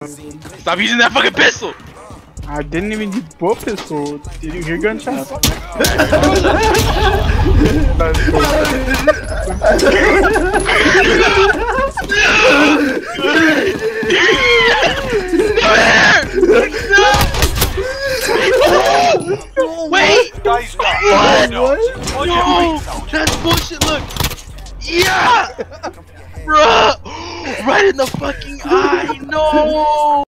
Stop using that fucking pistol! I didn't even use both pistols. Did you hear gunshots? Wait! Guys, What? no. No! That's bullshit, look! Yeah! Bruh! Right in the fucking eye! No!